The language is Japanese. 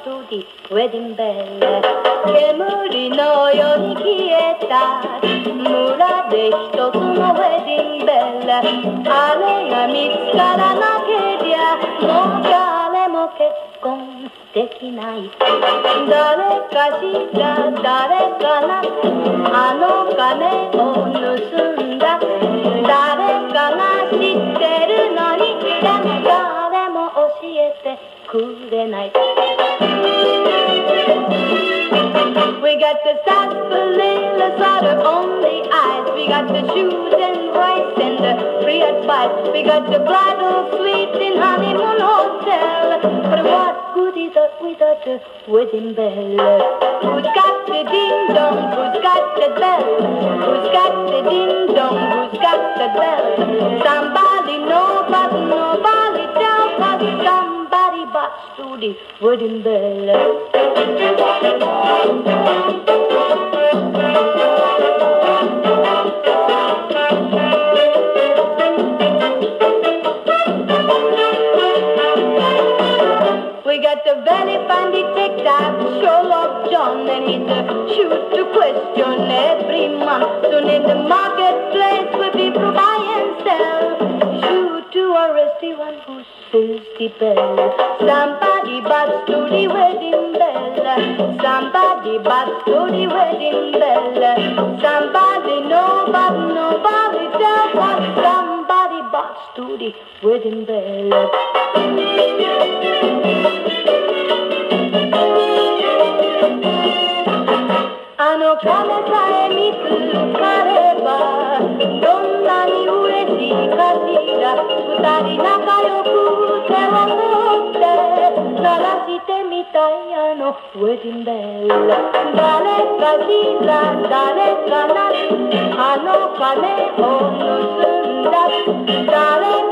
to the wedding bell 煙のように消えた村で一つのウェディングベルあれが見つからなけりゃもう誰も結婚できない誰かしら誰かなあの金を盗んだ誰かが知ってるのにだが誰も教えてくれない We got the sarsaparilla cider on the ice We got the shoes and rice and the free advice We got the bridal suite in honeymoon hotel But what good is it without the wedding bell? Who's got the ding dong? Who's got the bell? Who's got the ding dong? Who's got the bell? Somebody know but nobody tells us Somebody buts to the wedding bell We got the very fine detective, Sherlock John, and he's a shoot to question every month. Soon in the marketplace where people buy and sell, shoot to arrest the one who says the bell. Somebody buts to the wedding bell. Somebody buts to the wedding bell. Somebody know but nobody tells what somebody buts to the wedding bell. あの鐘さえ見つかればどんなに嬉しいかしら二人仲良く手を取って鳴らしてみたいあのウェディングベル誰かしら誰かなあの鐘を盗んだ誰